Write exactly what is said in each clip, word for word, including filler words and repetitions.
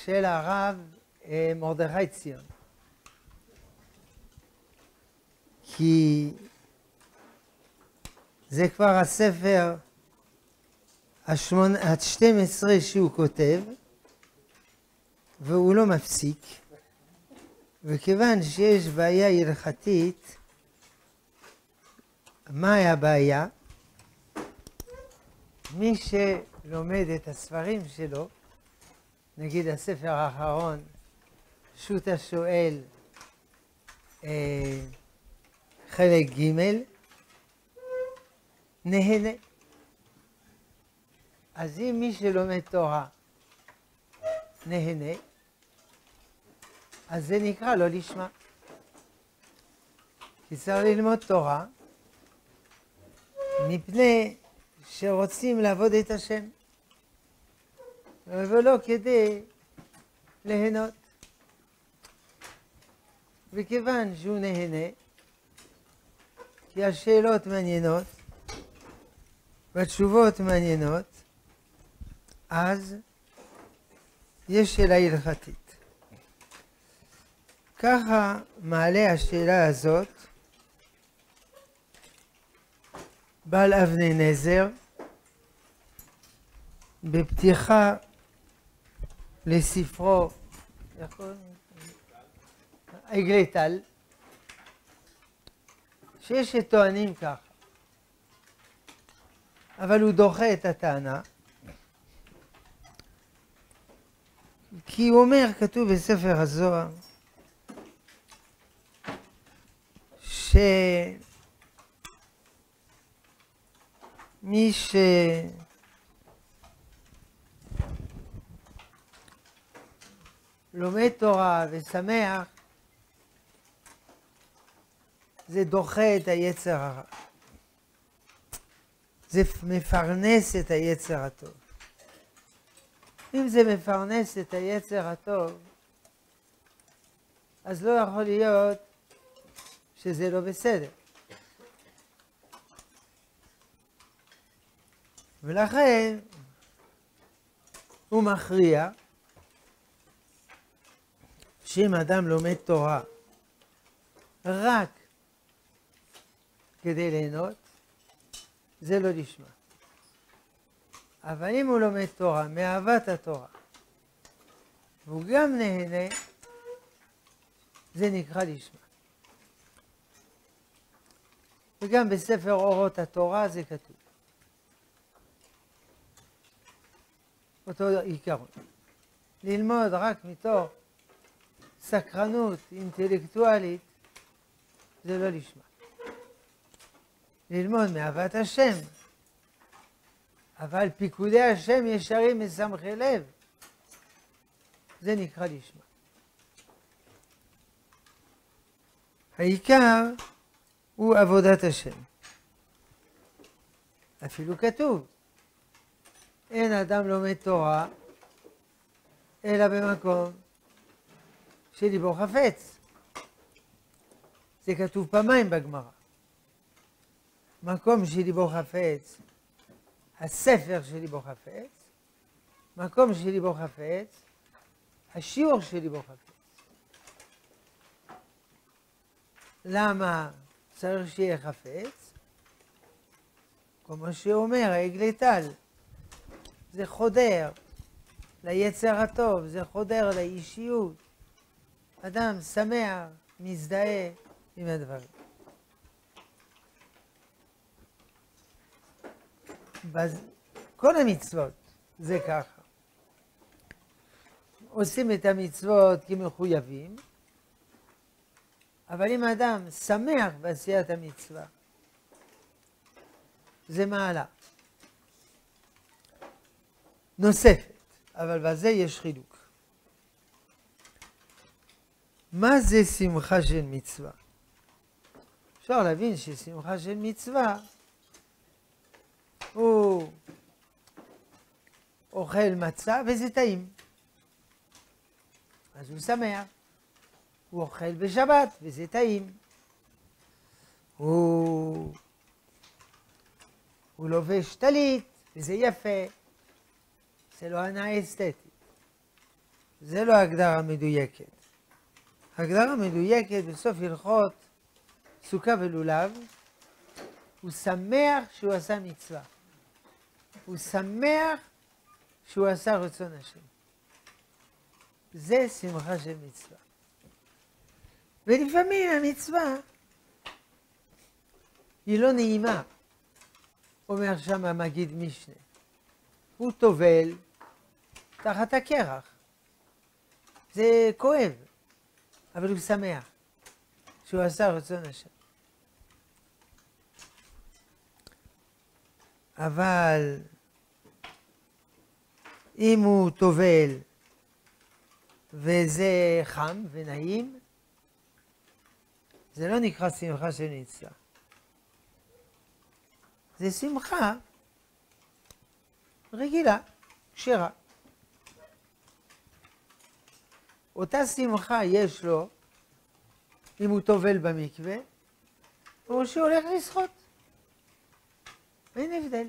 של הרב מרדכי ציון. כי זה כבר הספר ה-שתים עשרה שהוא כותב, והוא לא מפסיק. וכיוון שיש בעיה הלכתית, מהי הבעיה? מי שלומד את הספרים שלו, נגיד הספר האחרון, שו"ת השואל, אה, חלק ג', נהנה. אז אם מי שלומד תורה נהנה, אז זה נקרא לא לשמה. כי צריך ללמוד תורה מפני שרוצים לעבוד את השם, ולא כדי ליהנות. וכיוון שהוא נהנה, כי השאלות מעניינות והתשובות מעניינות, אז יש שאלה הלכתית. ככה מעלה השאלה הזאת בעל אבני נזר בפתיחה לספרו עגלי טל, שיש שטוענים ככה, אבל הוא דוחה את הטענה, כי הוא אומר, כתוב בספר הזוהר, שמי שלומד תורה ושמח, זה דוחה את היצר הרע. זה מפרנס את היצר הטוב. אם זה מפרנס את היצר הטוב, אז לא יכול להיות שזה לא בסדר. ולכן הוא מכריע שאם אדם לומד תורה רק כדי ליהנות, זה לא לשמה. אבל אם הוא לומד תורה מאהבת התורה, והוא גם נהנה, זה נקרא לשמה. וגם בספר אורות התורה זה כתוב. אותו עיקרון. ללמוד רק מתוך סקרנות אינטלקטואלית, זה לא לשמה. ללמוד מאהבת השם, אבל פיקודי השם ישרים משמחי לב, זה נקרא לשמה. העיקר הוא עבודת השם. אפילו כתוב, אין אדם לומד תורה אלא במקום שליבו חפץ. זה כתוב פעמיים בגמרא. מקום שליבו חפץ, הספר שליבו חפץ, מקום שליבו חפץ, השיעור שליבו חפץ. למה צריך שיהיה חפץ? כמו שאומר העגלי טל, זה חודר ליצר הטוב, זה חודר לאישיות. אדם שמח, מזדהה עם הדברים. כל המצוות זה ככה. עושים את המצוות כמחויבים, אבל אם האדם שמח בעשיית המצווה, זה מעלה נוספת, אבל בזה יש חילוק. מה זה שמחה של מצווה? אפשר להבין ששמחה של מצווה הוא אוכל מצה וזה טעים, אז הוא שמח. הוא אוכל בשבת וזה טעים. הוא, הוא לובש טלית וזה יפה. זה לא הנאה אסתטית, זה לא ההגדרה המדויקת. ההגדרה המדויקת בסוף הלכות סוכה ולולב, הוא שמח שהוא עשה מצווה. הוא שמח שהוא עשה רצון השם. זה שמחה של מצווה. ולפעמים המצווה היא לא נעימה, אומר שם המגיד משנה. הוא טובל תחת הקרח. זה כואב, אבל הוא שמח שהוא עשה רצון השם. אבל אם הוא טובל וזה חם ונעים, זה לא נקרא שמחה של מצווה. זה שמחה רגילה, כשרה. אותה שמחה יש לו אם הוא טובל במקווה או שהוא הולך לשחות. אין הבדל.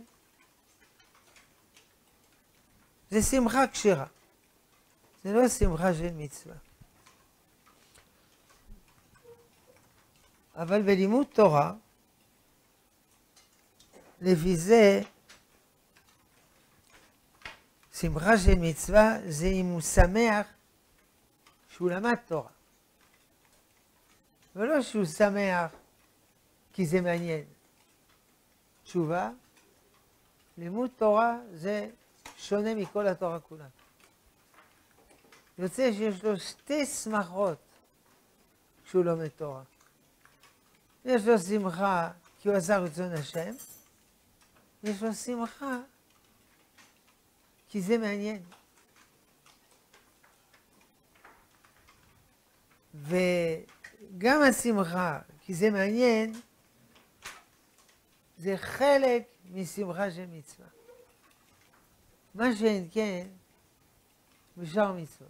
זה שמחה כשרה. זה לא שמחה של מצווה. אבל בלימוד תורה, לפי זה, שמחה של מצווה זה אם הוא שמח שהוא למד תורה. ולא שהוא שמח כי זה מעניין. תשובה, לימוד תורה זה שונה מכל התורה כולה. יוצא שיש לו שתי שמחות כשהוא לומד תורה. יש לו שמחה כי הוא עשה רצון השם, יש לו שמחה כי זה מעניין. וגם השמחה כי זה מעניין, זה חלק משמחה של מצווה. מה שאין כן, בשאר מצוות.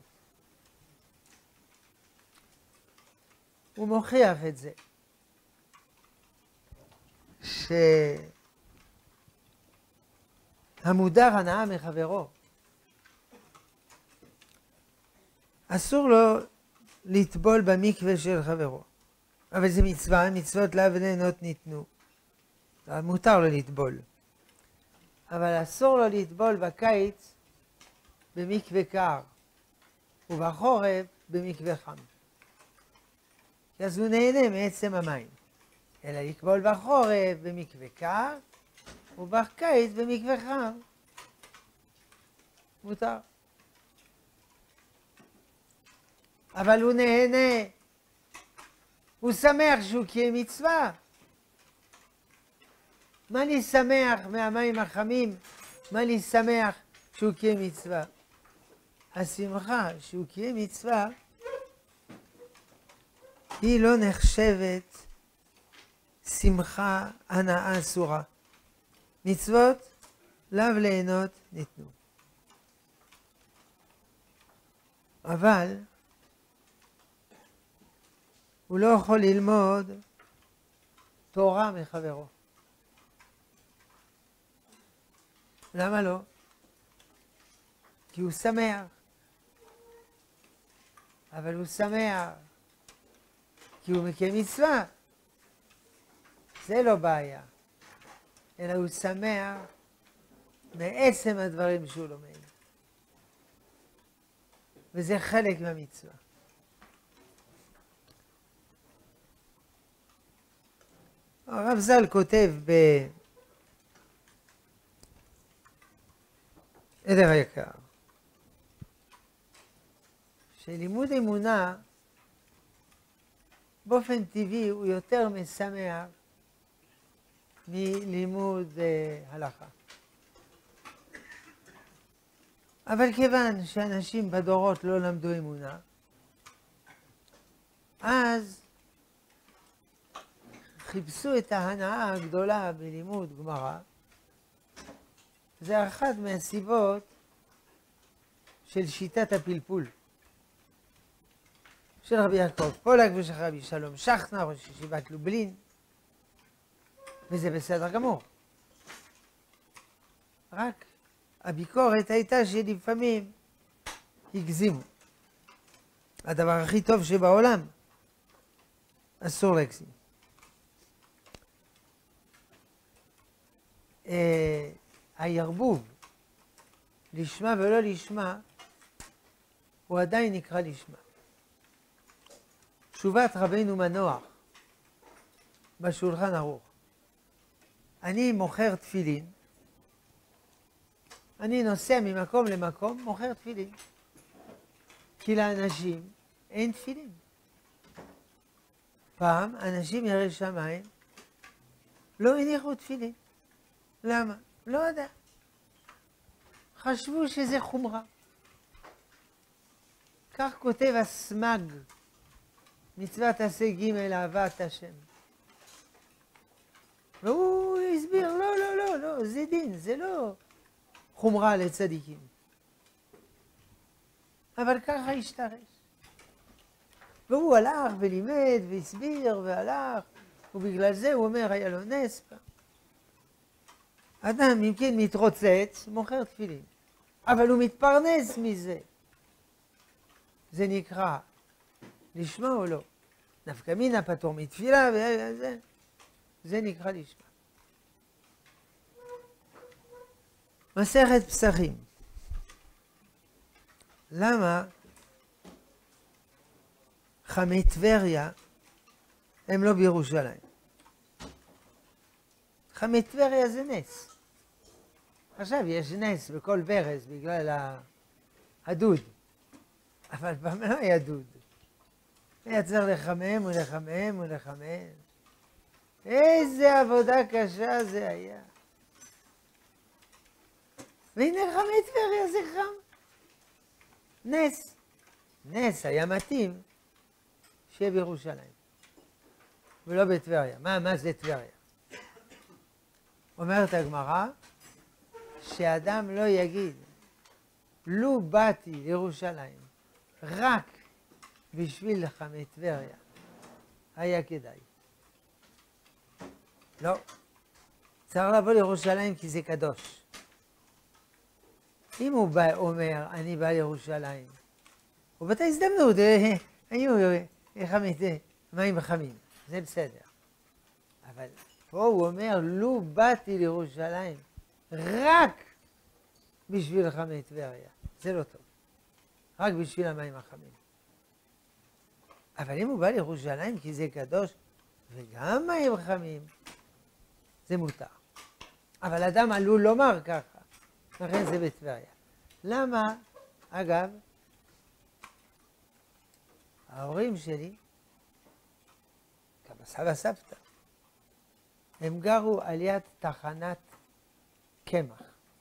הוא מוכיח את זה, שהמודר הנאה מחברו, אסור לו לטבול במקווה של חברו. אבל זה מצווה, מצוות לאו וליהנות ניתנו. מותר לו לטבול. אבל אסור לו לטבול בקיץ במקווה קר, ובחורף במקווה חם. אז הוא נהנה מעצם המים. אלא לטבול בחורף במקווה קר, ובקיץ במקווה חם. מותר. אבל הוא נהנה. הוא שמח שהוא קיים מצווה. מה לי שמח מהמים החמים? מה לי שמח שהוא קיים מצווה? השמחה שהוא קיים מצווה היא לא נחשבת שמחה הנאה אסורה. מצוות לאו ליהנות ניתנו. אבל הוא לא יכול ללמוד תורה מחברו. למה לא? כי הוא שמח. אבל הוא שמח כי הוא מקיים מצווה. זה לא בעיה. אלא הוא שמח מעצם הדברים שהוא לומד. וזה חלק מהמצווה. הרב ז"ל כותב בעדר היקר, שלימוד אמונה באופן טבעי הוא יותר משמח מלימוד אה, הלכה. אבל כיוון שאנשים בדורות לא למדו אמונה, אז חיפשו את ההנאה הגדולה בלימוד גמרא. זה אחת מהסיבות של שיטת הפלפול של רבי יעקב פולק ושל רבי שלום שכנר, ראש ישיבת לובלין, וזה בסדר גמור. רק הביקורת הייתה שלפעמים הגזימו. הדבר הכי טוב שבעולם, אסור להגזים. אה, הירבוב, לשמה ולא לשמה, הוא עדיין נקרא לשמה. תשובת רבינו מנוח בשולחן ערוך. אני מוכר תפילין, אני נוסע ממקום למקום, מוכר תפילין. כי לאנשים אין תפילין. פעם אנשים יראי שמיים לא הניחו תפילין. למה? לא יודע. חשבו שזה חומרה. כך כותב הסמג, מצוות עשה ג' אהבת השם. והוא הסביר, לא, לא, לא, לא, זה דין, זה לא חומרה לצדיקים. אבל ככה השתרש. והוא הלך ולימד והסביר והלך, ובגלל זה הוא אומר, היה לו נס. אדם, אם כן, מתרוצץ, מוכר תפילין. אבל הוא מתפרנס מזה. זה נקרא לשמה או לא? נפקא מינה פטור מתפילה, וזה, זה נקרא לשמה. מסכת פסחים. למה חמי טבריה הם לא בירושלים? חמי טבריה זה נס. עכשיו יש נס בכל ברז בגלל הדוד. אבל פעם לא היה דוד. היה צריך לחמם ולחמם ולחמם. איזה עבודה קשה זה היה. והנה חמי טבריה זה חם. נס. נס היה מתאים שיהיה בירושלים. ולא בטבריה. מה, מה זה טבריה? אומרת הגמרא, שאדם לא יגיד, לו באתי לירושלים רק בשביל חמי טבריה, היה כדאי. לא. צריך לבוא לירושלים כי זה קדוש. אם הוא בא, אומר, אני בא לירושלים, ובאתה הזדמנות, היו חמי, מים חמים, זה בסדר. אבל פה הוא אומר, לו באתי לירושלים רק בשביל חמי טבריה. זה לא טוב. רק בשביל המים החמים. אבל אם הוא בא לירושלים כי זה קדוש, וגם מים חמים, זה מותר. אבל אדם עלול לומר ככה, לכן זה בטבריה. למה? אגב, ההורים שלי, גם הסבא סבתא, הם גרו על יד תחנת קמח.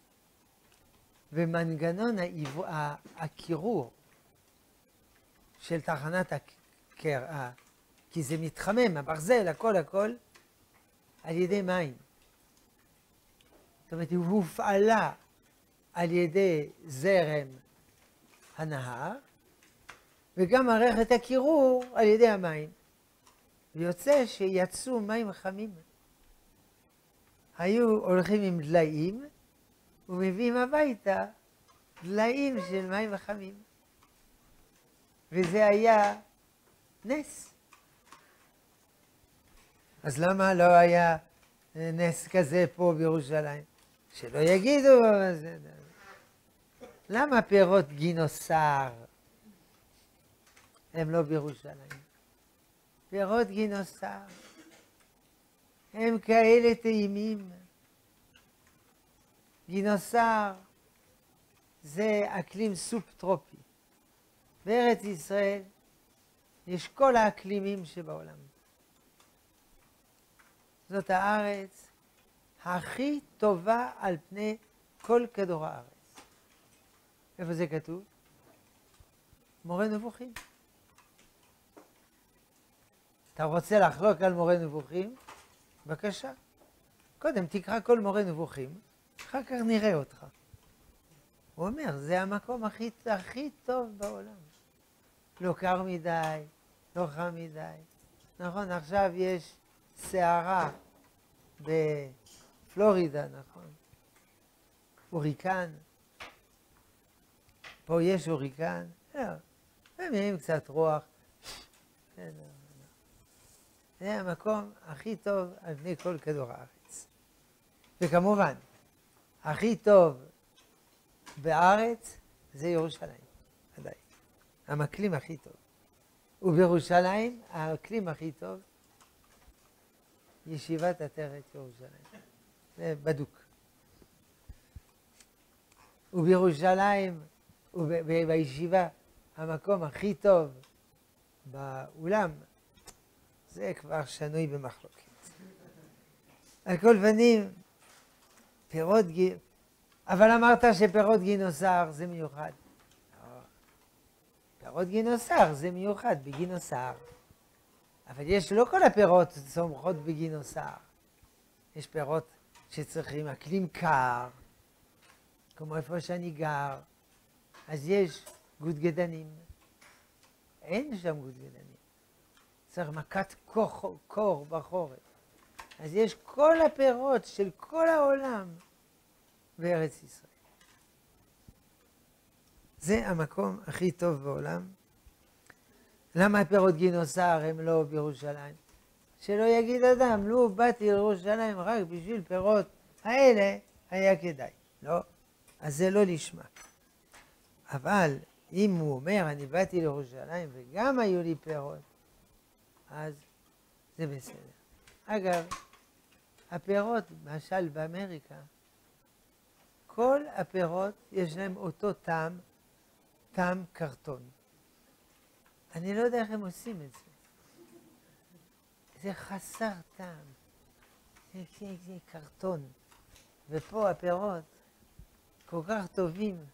ומנגנון הקירור של תחנת הקר... כי זה מתחמם, הברזל, הכל הכל, על ידי מים. זאת אומרת, היא הופעלה על ידי זרם הנהר, וגם מערכת הקירור על ידי המים. ויוצא שיצאו מים חמים. היו הולכים עם דליים, ומביאים הביתה דליים של מים חמים. וזה היה נס. אז למה לא היה נס כזה פה בירושלים? שלא יגידו. למה פירות גינוסר הם לא בירושלים? פירות גינוסר הם כאלה טעימים. גינוסר זה אקלים סופטרופי. בארץ ישראל יש כל האקלימים שבעולם. זאת הארץ הכי טובה על פני כל כדור הארץ. איפה זה כתוב? מורה נבוכים. אתה רוצה לחלוק על מורה נבוכים? בבקשה. קודם תקרא כל מורה נבוכים, אחר כך נראה אותך. הוא אומר, זה המקום הכי, הכי טוב בעולם. לא קר מדי, לא חם מדי. נכון, עכשיו יש סערה בפלורידה, נכון? הוריקן. פה יש הוריקן. לא, הם לפעמים קצת רוח. זה המקום הכי טוב על פני כל כדור הארץ. וכמובן, הכי טוב בארץ זה ירושלים, עדיין. המקלים הכי טוב. ובירושלים, האקלים הכי טוב, ישיבת עטרת ירושלים. זה בדוק. ובירושלים, ובישיבה, המקום הכי טוב באולם, זה כבר שנוי במחלוקת. על כל פנים, פירות גינוסר, אבל אמרת שפירות גינוסר זה מיוחד. פירות גינוסר זה מיוחד בגינוסר. אבל יש לא כל הפירות צומחות בגינוסר. יש פירות שצריכים אקלים קר, כמו איפה שאני גר. אז יש גודגדנים. אין שם גודגדנים. צריך מכת קור, קור בחורף. אז יש כל הפירות של כל העולם בארץ ישראל. זה המקום הכי טוב בעולם. למה הפירות גינוסר הם לא בירושלים? שלא יגיד אדם, לו באתי לירושלים רק בשביל פירות האלה, היה כדאי. לא, אז זה לא נשמע. אבל אם הוא אומר, אני באתי לירושלים וגם היו לי פירות, אז זה בסדר. אגב, הפירות, למשל באמריקה, כל הפירות יש להם אותו טעם, טעם קרטון. אני לא יודע איך הם עושים את זה. זה חסר טעם. זה, זה, זה קרטון. ופה הפירות כל כך טובים.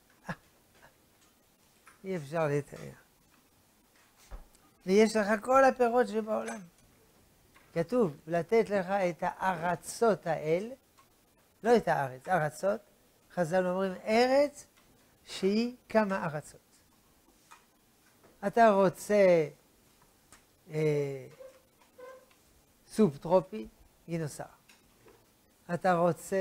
אי אפשר לתאר. ויש לך כל הפירות שבעולם. כתוב, לתת לך את הארצות האל, לא את הארץ, ארצות. חז"ל אומרים, ארץ שהיא כמה ארצות. אתה רוצה אה, סובטרופי, גינוסר. אתה רוצה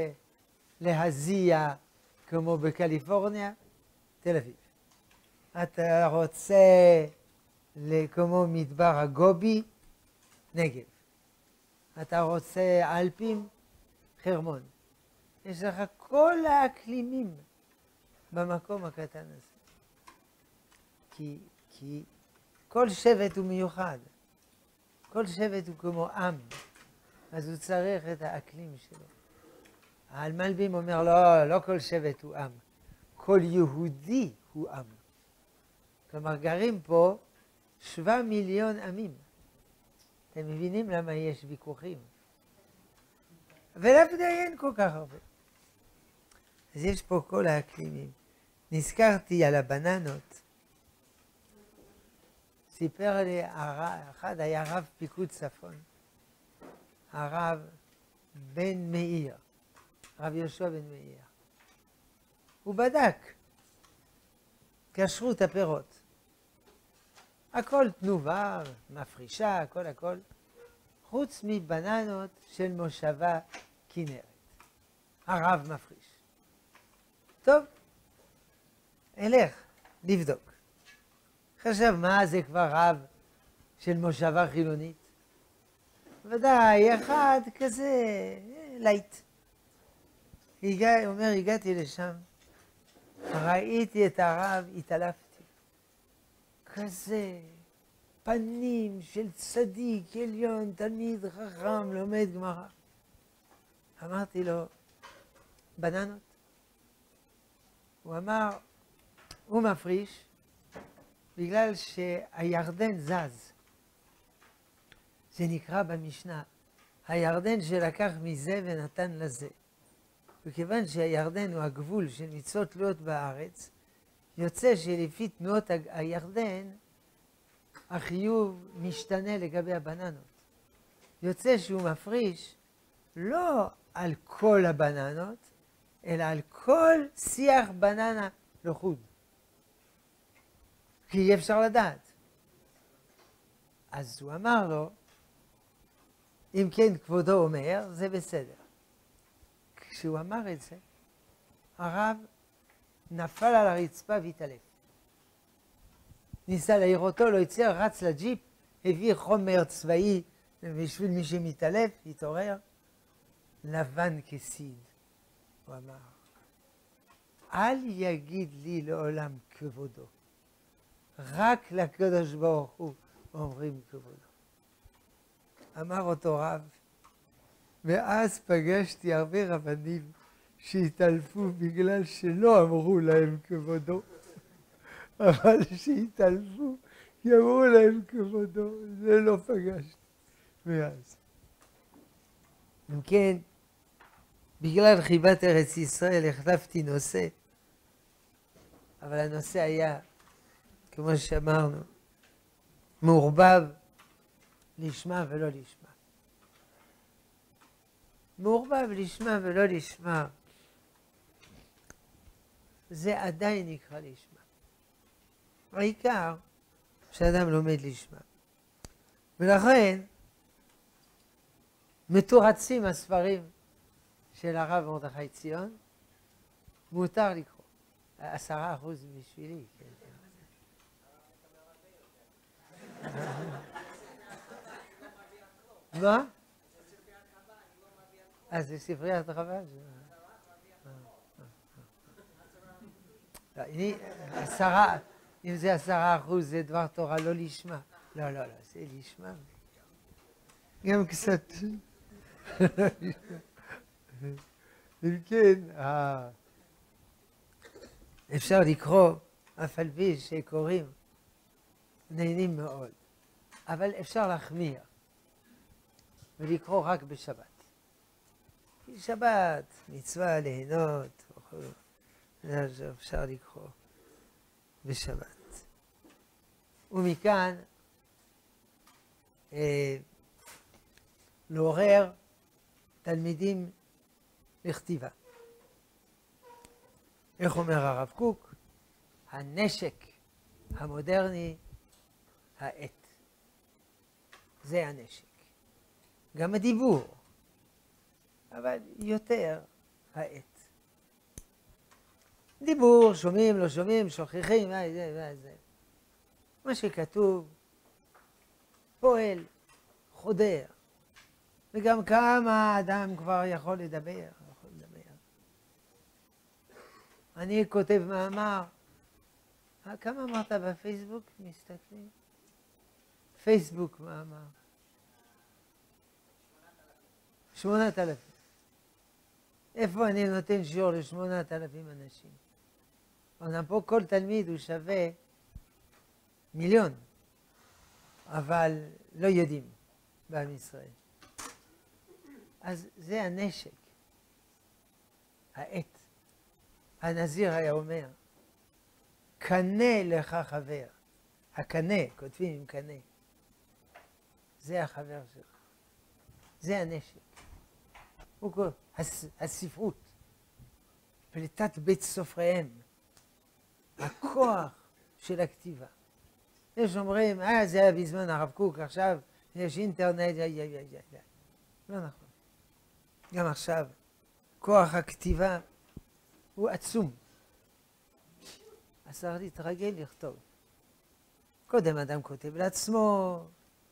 להזיע כמו בקליפורניה, תל אביב. אתה רוצה כמו מדבר הגובי, נגב. אתה רוצה אלפים, חרמון. יש לך כל האקלימים במקום הקטן הזה. כי, כי כל שבט הוא מיוחד. כל שבט הוא כמו עם. אז הוא צריך את האקלים שלו. האלמלבים אומר, לא, לא כל שבט הוא עם. כל יהודי הוא עם. כלומר, גרים פה שבע מיליון עמים. אתם מבינים למה יש ויכוחים? ולעבדי אין כל כך הרבה. אז יש פה כל האקלימים. נזכרתי על הבננות. סיפר לי אחד, היה רב פיקוד צפון. הרב בן מאיר. רב יהושע בן מאיר. הוא בדק כשרות הפירות. הכל תנובה, מפרישה, הכל הכל. חוץ מבננות של מושבה כנרת. הרב מפריש. טוב, אלך לבדוק. חשב, מה זה כבר רב של מושבה חילונית? ודאי, אחד כזה לייט. הגע, אומר, הגעתי לשם, ראיתי את הרב, התעלפתי. כזה פנים של צדיק עליון, תלמיד חכם, לומד גמרא. אמרתי לו, בננות? הוא אמר, הוא מפריש בגלל שהירדן זז. זה נקרא במשנה, הירדן שלקח מזה ונתן לזה. וכיוון שהירדן הוא הגבול של מצוות תלויות בארץ, יוצא שלפי תנועות הירדן, החיוב משתנה לגבי הבננות. יוצא שהוא מפריש לא על כל הבננות, אלא על כל שיח בננה לחוד. כי אי אפשר לדעת. אז הוא אמר לו, אם כן כבודו אומר, זה בסדר. כשהוא אמר את זה, הרב נפל על הרצפה והתעלף. ניסה להעיר אותו, לא הצליח, רץ לג'יפ, הביא חומר צבאי בשביל מי שמתעלף, התעורר. לבן כסיד, הוא אמר, אל יגיד לי לעולם כבודו, רק לקדוש ברוך הוא אומרים כבודו. אמר אותו רב, ואז פגשתי הרבה רבנים שהתעלפו בגלל שלא אמרו להם כבודו, אבל שהתעלפו כי אמרו להם כבודו, זה לא פגשתי מאז. אם כן, בגלל חיבת ארץ ישראל החלפתי נושא, אבל הנושא היה, כמו שאמרנו, מעורבב לשמה ולא לשמה. מעורבב לשמה ולא לשמה, זה עדיין נקרא לשמה. העיקר שאדם לומד לשמה. ולכן, מתורצים הספרים של הרב מרדכי ציון, מותר לקרוא. עשרה אחוז בשבילי. מה? אז זה ספריית חב"ד. עשרה, אם זה עשרה אחוז זה דבר תורה לא לשמה. לא, לא, לא, זה לשמה. גם קצת. אם כן, אפשר לקרוא, אף על פי שקוראים, נהנים מאוד. אבל אפשר להחמיר ולקרוא רק בשבת. כי שבת, מצווה ליהנות, אפשר לקרוא בשבת. ומכאן אה, לעורר תלמידים לכתיבה. איך אומר הרב קוק? הנשק המודרני, העט. זה הנשק. גם הדיבור, אבל יותר העט. דיבור, שומעים, לא שומעים, שוכחים, מה זה, מה זה. מה שכתוב, פועל, חודר. וגם כמה האדם כבר יכול לדבר, יכול לדבר. אני כותב מאמר, כמה אמרת בפייסבוק? מסתכלים? פייסבוק מאמר. שמונת אלפים. איפה אני נותן שיעור לשמונת אלפים אנשים? אומנם פה כל תלמיד הוא שווה מיליון, אבל לא יודעים בעם ישראל. אז זה הנשק, העט. הנזיר היה אומר, קנה לך חבר. הקנה, כותבים עם קנה. זה החבר שלך. זה הנשק. הוא קורא, הס, הספרות, פליטת בית סופריהם, הכוח של הכתיבה. יש אומרים, אה, זה היה בזמן הרב קוק, עכשיו יש אינטרנט, יא, יא, יא, יא, יא. לא נכון. גם עכשיו, כוח הכתיבה הוא עצום. אז צריך להתרגל לכתוב. קודם אדם כותב לעצמו,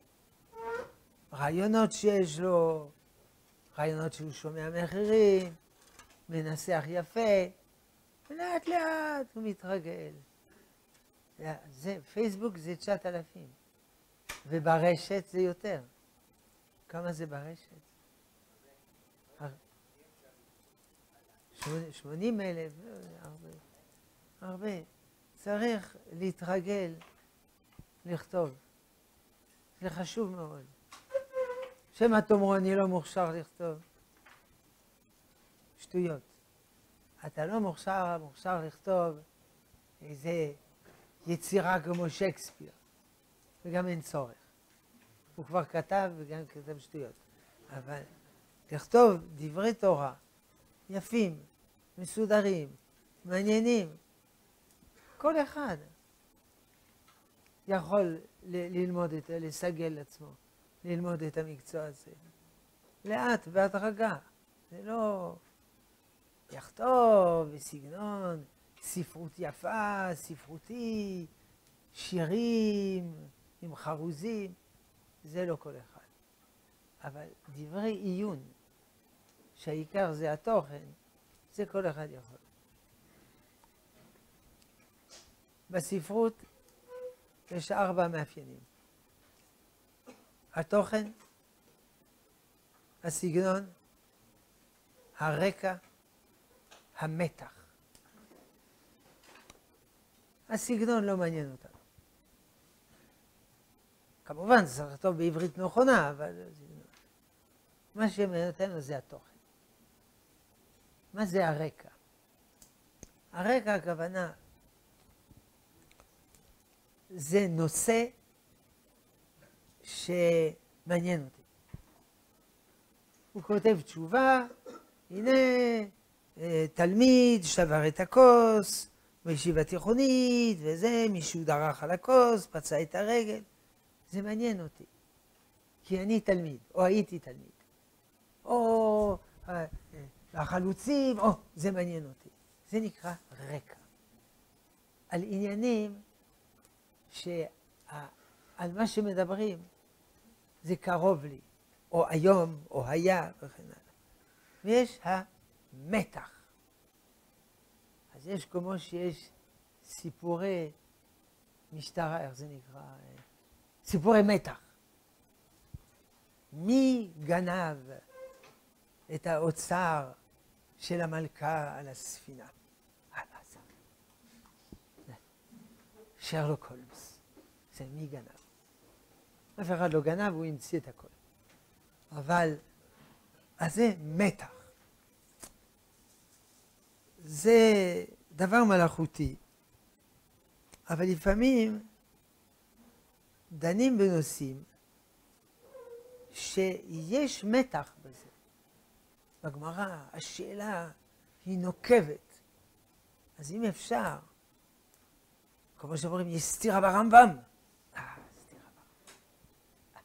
רעיונות שיש לו, רעיונות שהוא שומע מאחרים, מנסח יפה, ולאט לאט הוא מתרגל. זה, פייסבוק זה תשעת אלפים, וברשת זה יותר. כמה זה ברשת? שמונים אלף, הרבה, הרבה. צריך להתרגל לכתוב. זה חשוב מאוד. שמה תאמרו, אני לא מוכשר לכתוב. שטויות. אתה לא מוכשר, מוכשר לכתוב איזה יצירה כמו שייקספיר. וגם אין צורך. הוא כבר כתב וגם כתב שטויות. אבל לכתוב דברי תורה יפים, מסודרים, מעניינים. כל אחד יכול ללמוד את, לסגל עצמו, ללמוד את המקצוע הזה. לאט, בהדרגה. זה לא יכתוב בסגנון ספרות יפה, ספרותי, שירים עם חרוזים, זה לא כל אחד. אבל דברי עיון, שהעיקר זה התוכן, זה כל אחד יכול. בספרות יש ארבע מאפיינים. התוכן, הסגנון, הרקע, המתח. הסגנון לא מעניין אותנו. כמובן, זה צריך לכתוב בעברית נכונה, אבל מה שמעניין אותנו זה התוכן. מה זה הרקע? הרקע, הכוונה, זה נושא שמעניין אותי. הוא כותב תשובה, הנה תלמיד שבר את הכוס בישיבה תיכונית, וזה, מישהו דרך על הכוס, פצע את הרגל. זה מעניין אותי, כי אני תלמיד, או הייתי תלמיד, או החלוצים, או זה מעניין אותי. זה נקרא רקע. על עניינים שעל מה שמדברים זה קרוב לי, או היום, או היה, וכן הלאה. ויש המתח. אז יש כמו שיש סיפורי משטרה, איך זה נקרא? סיפורי מתח. מי גנב את האוצר של המלכה על הספינה? שרלוק הולמס. זה מי גנב. אף אחד לא גנב, הוא המציא את הכל. אבל, אז זה מתח. זה דבר מלאכותי. אבל לפעמים דנים בנושאים שיש מתח בזה. בגמרא, השאלה היא נוקבת. אז אם אפשר, כמו שאומרים, יש סתירה ברמב"ם. אה, סתירה ברמב"ם.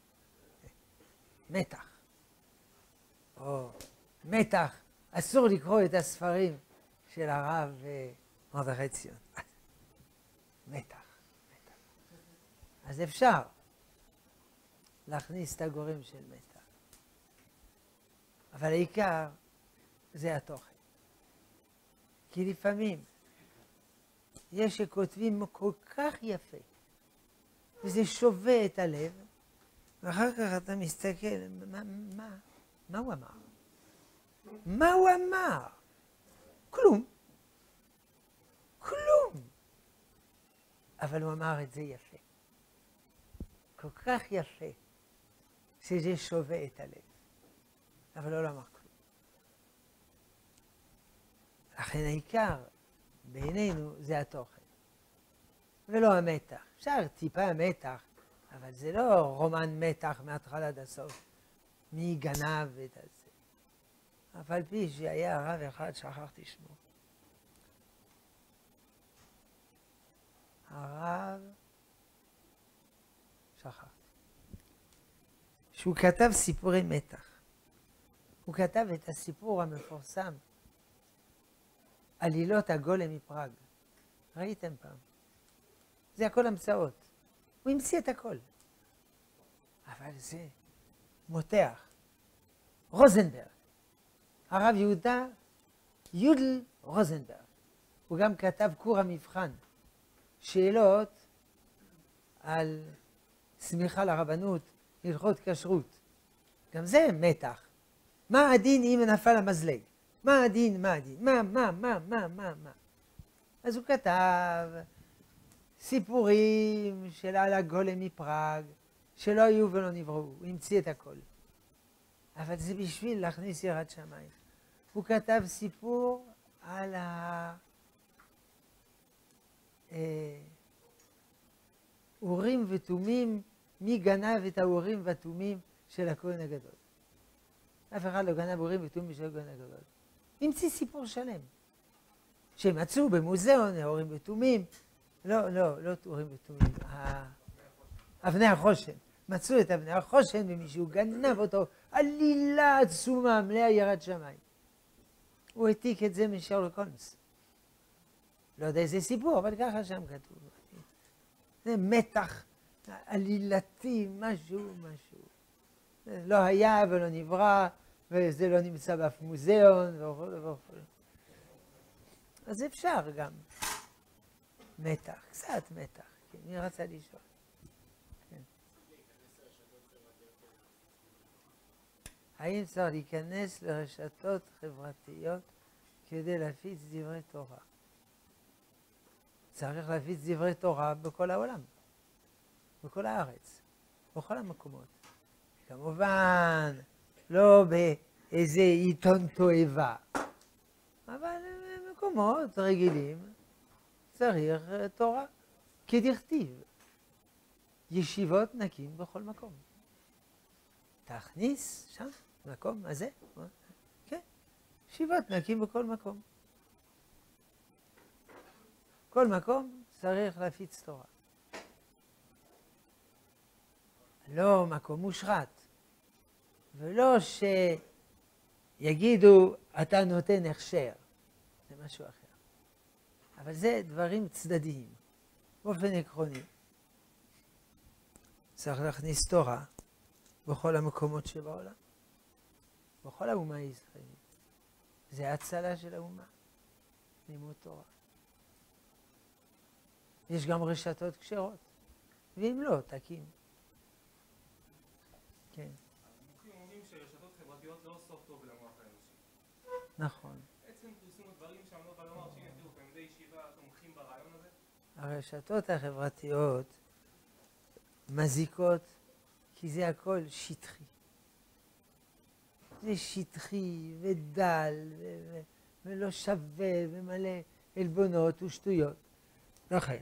מתח. או מתח. אסור לקרוא את הספרים של הרב מרדכי ציון. מתח. מתח. אז אפשר להכניס את הגורם של מתח. אבל העיקר זה התוכן. כי לפעמים יש שכותבים כל כך יפה, וזה שובה את הלב, ואחר כך אתה מסתכל, מה, מה, מה הוא אמר? מה הוא אמר? כלום. כלום. אבל הוא אמר את זה יפה. כל כך יפה, שזה שובה את הלב. אבל הוא לא אמר כלום. לכן העיקר, בעינינו, זה התוכן. ולא המתח. אפשר טיפה מתח, אבל זה לא רומן מתח מההתחלה עד הסוף. מי גנב את זה. אבל פי שהיה הרב אחד, שכחתי שמו. הרב, שכחתי. שהוא כתב סיפורי מתח. הוא כתב את הסיפור המפורסם, עלילות הגולם מפראג. ראיתם פעם? זה הכל המצאות. הוא המציא את הכל. אבל זה מותח. רוזנברג. הרב יהודה יודל רוזנברג. הוא גם כתב כור המבחן. שאלות על סמיכה לרבנות, הלכות כשרות. גם זה מתח. מה הדין אם נפל המזלג? מה הדין, מה הדין? מה, מה, מה, מה, מה, מה? אז הוא כתב סיפורים של על הגולם מפראג, שלא היו ולא נבראו. הוא המציא את הכל. אבל זה בשביל להכניס יראת שמיים. הוא כתב סיפור על ה... אורים ותומים, מי גנב את האורים והתומים של הכהן הגדול. אף אחד לא גנב אורים ותומים של הכהן הגדול. המציא סיפור שלם. שמצאו במוזיאון האורים ותומים, לא, לא, לא אורים ותומים, אבני החושן. מצאו את אבני החושן ומישהו גנב אותו, עלילה עצומה, מלאה יראת שמיים. הוא העתיק את זה משרלוק הולמס. לא יודע איזה סיפור, אבל ככה שם כתוב. זה מתח עלילתי, משהו, משהו. לא היה ולא נברא, וזה לא נמצא באף מוזיאון, וכו' וכו'. אז אפשר גם מתח, קצת מתח. כן, מי רצה לשאול? כן. האם צריך להיכנס לרשתות חברתיות כדי להפיץ דברי תורה? צריך להפיץ דברי תורה בכל העולם, בכל הארץ, בכל המקומות. כמובן, לא באיזה עיתון תועבה, אבל במקומות רגילים צריך תורה, כדכתיב. ישיבות נקים בכל מקום. תכניס שם, מקום הזה, כן, ישיבות נקים בכל מקום. כל מקום צריך להפיץ תורה. לא מקום מושחת, ולא שיגידו אתה נותן הכשר, זה משהו אחר. אבל זה דברים צדדיים, באופן עקרוני. צריך להכניס תורה בכל המקומות שבעולם, בכל האומה הישראלית. זה הצלה של האומה, לימוד תורה. יש גם רשתות כשרות, ואם לא, תקים. כן. המומחים אומרים שרשתות חברתיות לא עושות טוב למוח האנושי. נכון. עצם פרסום הדברים שם לא בא לומר שהנה תראו, תלמידי ישיבה תומכים ברעיון הזה? הרשתות החברתיות מזיקות כי זה הכל שטחי. זה שטחי ודל ו- ו- ולא שווה ומלא עלבונות ושטויות. לכן,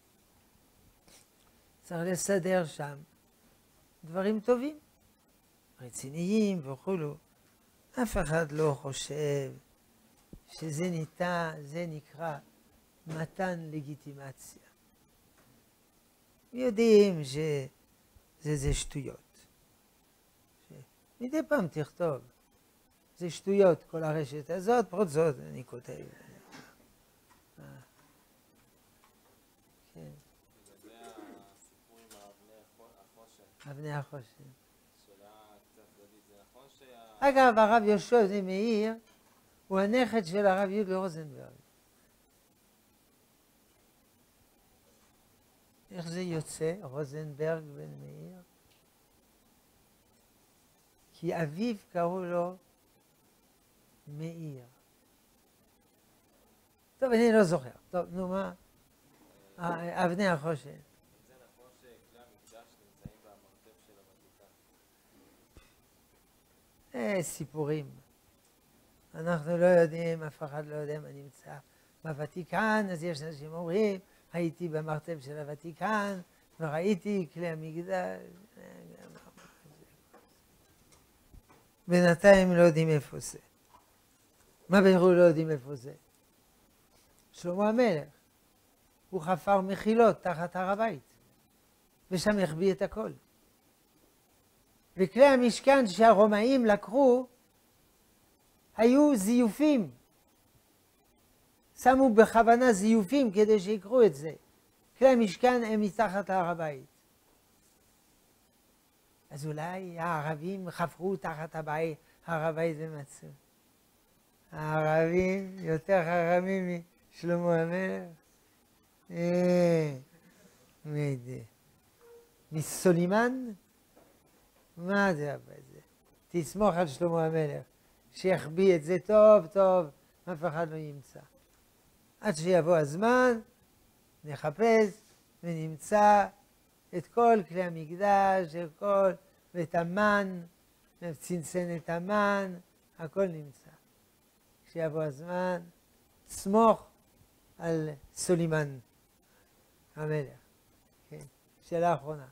צריך לסדר שם דברים טובים, רציניים וכולו. אף אחד לא חושב שזה ניתן, זה נקרא מתן לגיטימציה. יודעים שזה זה שטויות. מדי פעם תכתוב, זה שטויות כל הרשת הזאת, פרוט זאת, אני כותב. כן. לגבי הסיפור עם אבני החושן. אבני החושן. שאלה קצת צדדית, זה נכון שה... אגב, הרב יהושע בן מאיר הוא הנכד של הרב יהודה רוזנברג. איך זה יוצא, רוזנברג בן מאיר? כי אביו קראו לו מאיר. טוב, אני לא זוכר. טוב, נו מה? אבני החושן. אם זה נכון שכלי המקדש נמצאים במרתף של הוותיקן? אה, סיפורים. אנחנו לא יודעים, אף אחד לא יודע מה נמצא בוותיקן, אז יש אנשים אומרים, הייתי במרתף של הוותיקן, וראיתי כלי המקדש. בינתיים לא יודעים איפה זה. מה בירו לא יודעים איפה זה? שלמה המלך, הוא חפר מחילות תחת הר הבית, ושם החביא את הכל. וכלי המשכן שהרומאים לקחו, היו זיופים. שמו בכוונה זיופים כדי שיקחו את זה. כלי המשכן הם מתחת להר הבית. אז אולי הערבים חפרו תחת הבית, הר הבית ומצאו. הערבים יותר חכמים משלמה המלך. אה, מי זה? מסולימן? מה זה הבא זה? תסמוך על שלמה המלך, שיחביא את זה טוב טוב, אף אחד לא ימצא. עד שיבוא הזמן, נחפש ונמצא את כל כלי המקדש, את כל, ואת המן, צנצנת המן, הכל נמצא. כשיבוא הזמן, סמוך על סולימן המלך. כן, שאלה אחרונה.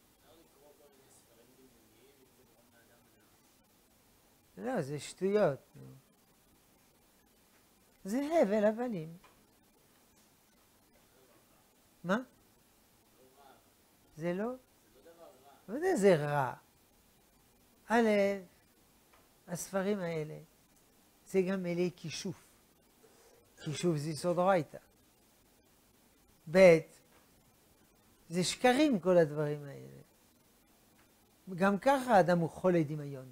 לא, זה שטויות. זה הבל הבלים. מה? זה לא? ודאי זה רע. א', הספרים האלה, זה גם מלא כישוף. כישוף זה יסוד אורייתא. ב', זה שקרים כל הדברים האלה. גם ככה האדם הוא חולה דמיון.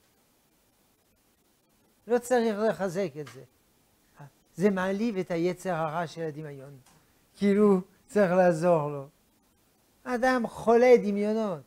לא צריך לחזק את זה. זה מעליב את היצר הרע של הדמיון. כאילו צריך לעזור לו. האדם חולה דמיונות.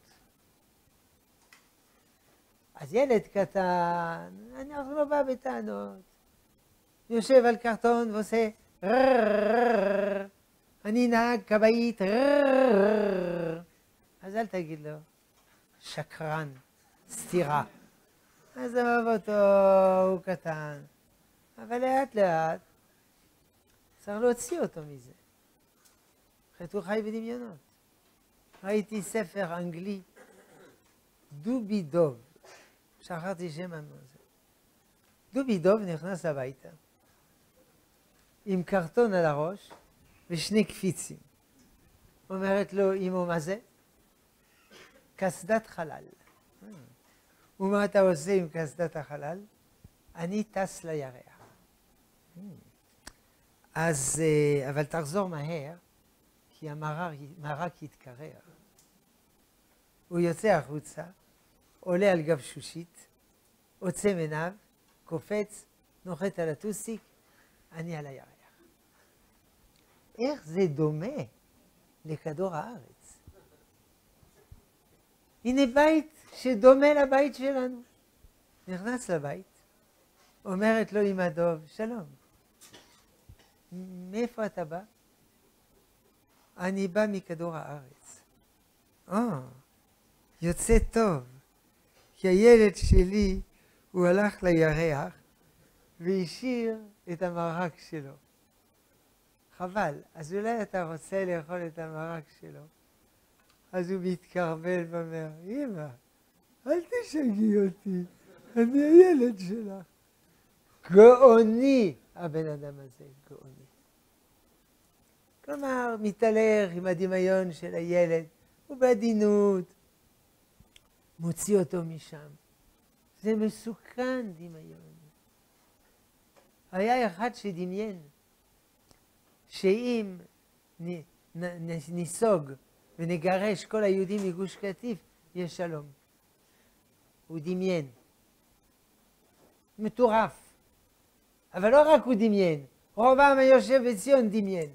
אז ילד קטן, אני לא בא בטענות. יושב על קרטון ועושה ררררררר. אני נהג כבאית ררררררר. אז אל תגיד לו, שקרן, סתירה. אז אוהב אותו, הוא קטן. אבל לאט לאט צריך להוציא אותו מזה. אחרת הוא חי בדמיונות. ראיתי ספר אנגלי, דובי דוב. שכחתי שם הזה. דובי דוב נכנס הביתה עם קרטון על הראש ושני קפיצים. אומרת לו, אמא, מה זה? קסדת חלל. ומה אתה עושה עם קסדת החלל? אני טס לירח. אז, אבל תחזור מהר, כי המרק יתקרר. הוא יוצא החוצה, עולה על גב שושית, עוצם עיניו, קופץ, נוחת על הטוסיק, אני על הירח. איך זה דומה לכדור הארץ? הנה בית שדומה לבית שלנו. נכנס לבית, אומרת לו אמא דוב, שלום. מאיפה אתה בא? אני בא מכדור הארץ. או, יוצא טוב, כי הילד שלי, הוא הלך לירח והשאיר את המרק שלו. חבל, אז אולי אתה רוצה לאכול את המרק שלו. אז הוא מתקרבל ואומר, אמא, אל תשגעי אותי, אני הילד שלך. גאוני, הבן אדם הזה, גאוני. כלומר, מתהלך עם הדמיון של הילד, ובעדינות מוציא אותו משם. זה מסוכן דמיון. היה אחד שדמיין, שאם ניסוג ונגרש כל היהודים מגוש קטיף, יש שלום. הוא דמיין. מטורף. אבל לא רק הוא דמיין, רוב העם היושב בציון דמיין.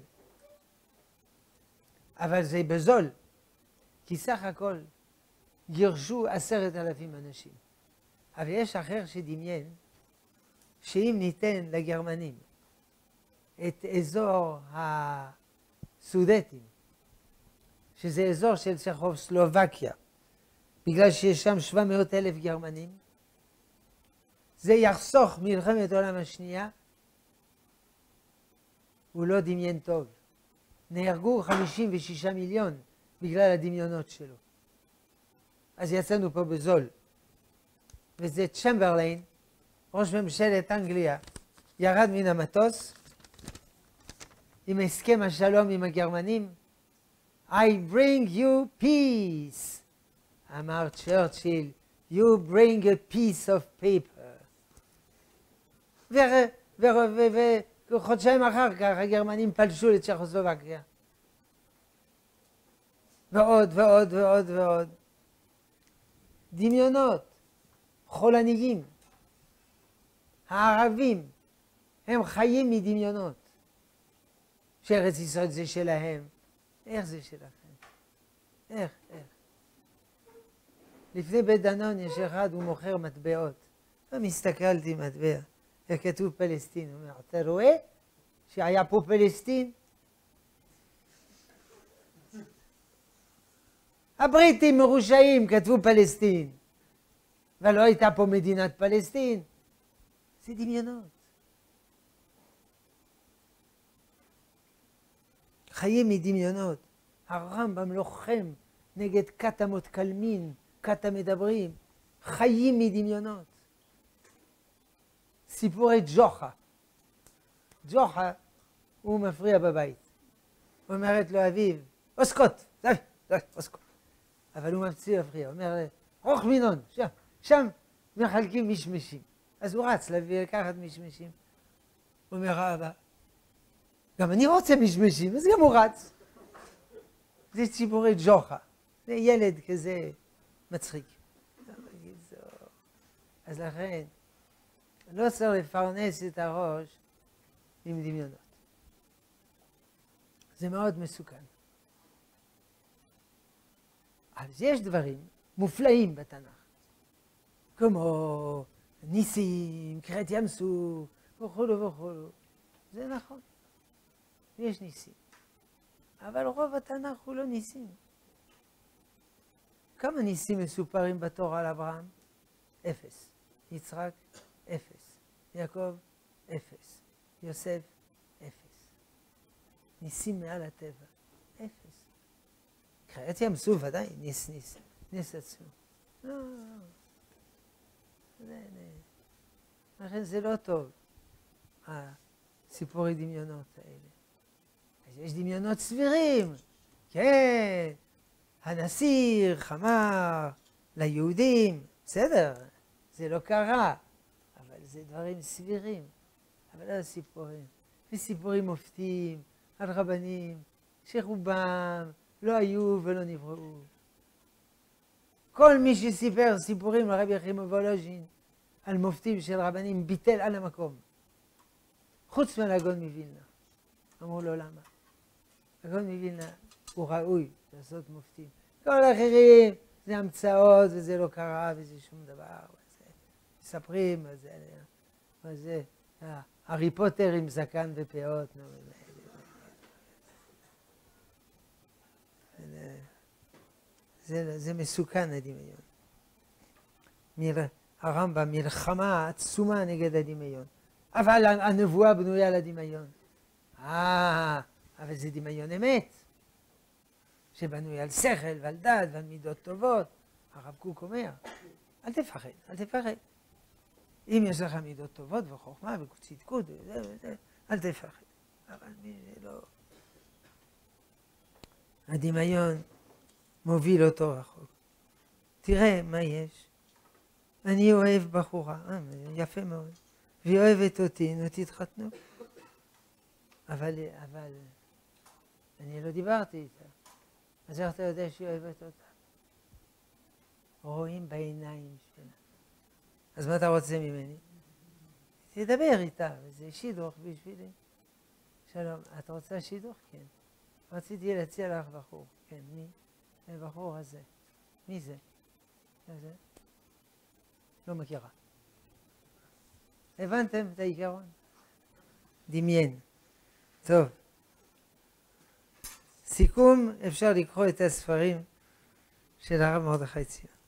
אבל זה בזול, כי סך הכל גירשו עשרת אלפים אנשים. אבל יש אחר שדמיין, שאם ניתן לגרמנים את אזור הסודטים, שזה אזור של צ'כוסלובקיה, בגלל שיש שם שבע מאות אלף גרמנים, זה יחסוך מלחמת העולם השנייה. הוא לא דמיין טוב. נהרגו חמישים ושישה מיליון בגלל הדמיונות שלו. אז יצאנו פה בזול. וזה צ'מברליין, ראש ממשלת אנגליה, ירד מן המטוס עם הסכם השלום עם הגרמנים. I bring you peace. אמר צ'רצ'יל, you bring a piece of paper. וחודשיים אחר כך הגרמנים פלשו לצ'כוסלובקיה. ועוד ועוד ועוד ועוד. דמיונות, חולניים, הערבים, הם חיים מדמיונות. שארץ ישראל זה שלהם. איך זה שלכם? איך, איך? לפני בית דנון יש אחד, הוא מוכר מטבעות. ומסתכלתי מטבע, וכתוב פלסטין. הוא אומר, אתה רואה שהיה פה פלסטין? הבריטים מרושעים כתבו פלסטין, אבל לא הייתה פה מדינת פלסטין. זה דמיונות. חיים מדמיונות. הרמב"ם לוחם נגד קטמות קלמין, קטה מדברים. חיים מדמיונות. סיפורי ג'וחה. ג'וחה הוא מפריע בבית. אומרת לו אביו, אוסקוט, זבי, זבי, אוסקוט. אבל הוא מפציע מפריע, אומר, רוח מינון, שם, שם מחלקים משמשים. אז הוא רץ להביא לקחת משמשים. הוא אומר, אבא, גם אני רוצה משמשים, אז גם הוא רץ. זה ציפורי ג'וחה. זה ילד כזה מצחיק. אז לכן, לא צריך לפרנס את הראש עם דמיונות. זה מאוד מסוכן. אבל יש דברים מופלאים בתנ"ך, כמו ניסים, קריעת ים סוף, וכולו וכולו. זה נכון, יש ניסים. אבל רוב התנ"ך הוא לא ניסים. כמה ניסים מסופרים בתורה על אברהם? אפס. יצחק, אפס. יעקב, אפס. יוסף, אפס. ניסים מעל הטבע, אפס. קריעת ים סוף ודאי, ניס ניס, ניס עצמו. לא, לא, לא. זה, זה. לכן זה לא טוב, הסיפורי דמיונות האלה. אז יש דמיונות סבירים, כן. הנסיך אמר ליהודים, בסדר, זה לא קרה, אבל זה דברים סבירים, אבל לא סיפורים. וסיפורים מופתיים על רבנים שרובם לא היו ולא נבראו. כל מי שסיפר סיפורים לרבי יחיא מוולוז'ין על מופתים של רבנים ביטל על המקום. חוץ מהגאון מווילנה. אמרו לו למה? הגאון מווילנה הוא ראוי לעשות מופתים. כל האחרים זה המצאות וזה לא קרה וזה שום דבר. וזה, מספרים, וזה, וזה, הארי פוטר עם זקן ופאות. נו, וזה, זה, זה, זה מסוכן הדמיון. מיר, הרמב"ם מלחמה עצומה נגד הדמיון. אבל הנבואה בנויה על הדמיון. אה, אבל זה דמיון אמת. שבנוי על שכל ועל דעת ועל מידות טובות. הרב קוק אומר, אל תפחד, אל תפחד. אם יש לך מידות טובות וחוכמה וצדקות, אל תפחד. אבל מי לא... הדמיון מוביל אותו רחוק. תראה מה יש. אני אוהב בחורה, אה, יפה מאוד. והיא אוהבת אותי, נו תתחתנו. אבל, אבל, אני לא דיברתי איתה. אז איך אתה יודע שהיא אוהבת אותה? רואים בעיניים שלה. אז מה אתה רוצה ממני? תדבר איתה, וזה שידוך בשבילי. שלום, את רוצה שידוך? כן. רציתי להציע לך בחור. כן, מי? הבחור הזה. מי זה? זה? לא מכירה. הבנתם את העיקרון? דמיין. טוב. סיכום, אפשר לקרוא את הספרים של הרב מרדכי ציון.